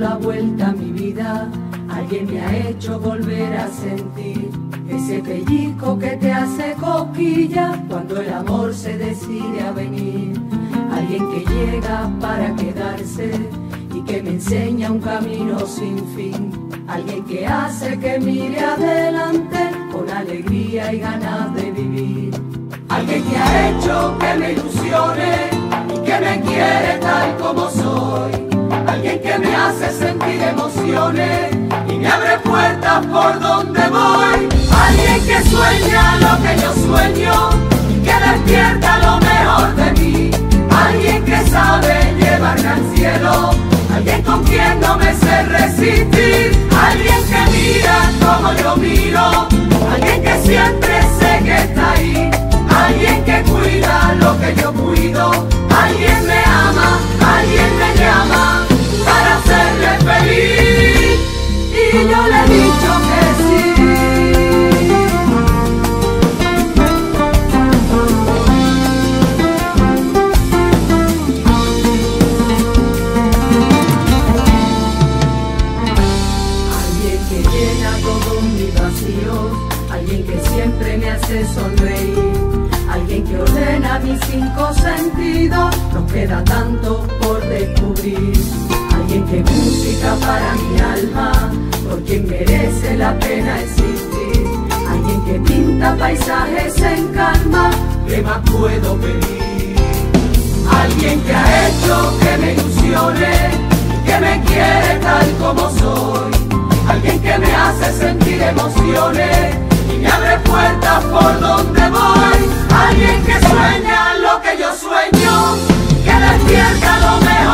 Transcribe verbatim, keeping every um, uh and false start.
la vuelta a mi vida. Alguien me ha hecho volver a sentir ese pellizco que te hace cosquilla cuando el amor se decide a venir. Alguien que llega para quedarse y que me enseña un camino sin fin. Alguien que hace que mire adelante con alegría y ganas de vivir. Alguien que ha hecho que me ilusione y que me quiere tal como soy. Alguien que me hace sentir emociones y me abre puertas por donde voy. Alguien que sueña lo que yo sueño y que despierta lo mejor de mí. Alguien que sabe llevarme al cielo. Alguien con quien no me sé resistir. Alguien que mira como yo miro. Alguien que siempre sé que está ahí. Alguien que cuida lo que yo cuido. Alguien me ama, alguien me llama para hacerle feliz. Y yo le he dicho que sí. Alguien que llena todos mis vacíos. Alguien que siempre me hace sonreír. Alguien que ordena mis cinco sentidos. Nos queda tanto por descubrir. Alguien que música para mi alma, por quien merece la pena existir. Alguien que pinta paisajes en calma, ¿qué más puedo pedir? Alguien que ha hecho que me ilusione, que me quiere tal como soy. Alguien que me hace sentir emociones y me abre puertas por donde voy. Alguien que sueña lo que yo sueño, que despierta lo mejor